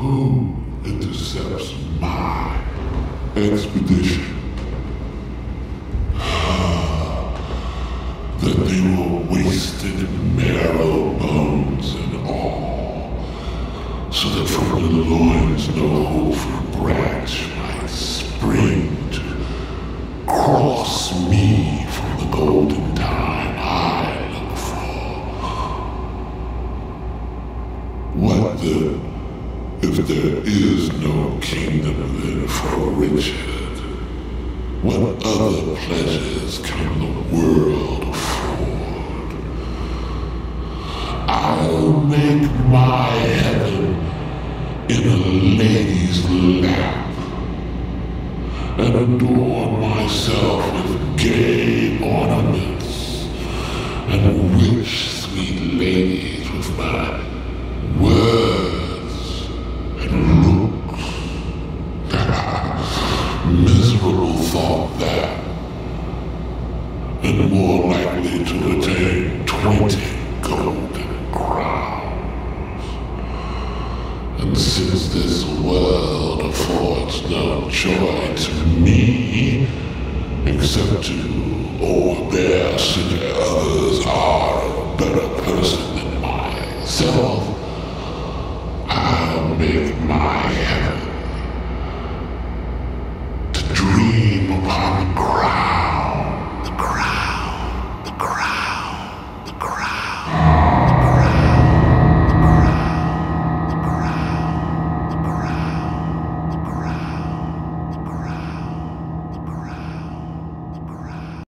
Who intercepts my expedition? That they were wasted marrow, bones, and all, so that from the loins no hopeful branch might spring to cross me from the golden time I look for. What then, if there is no kingdom then for Richard? What other pleasures can the world afford? I'll make my heaven in a lady's lap and adorn myself with gay ornaments and wish sweet ladies with my words and looks. Miserable thought that, and more likely to attain 20 golden crowns. And since this world affords no joy to me, except to overbear city others are a better person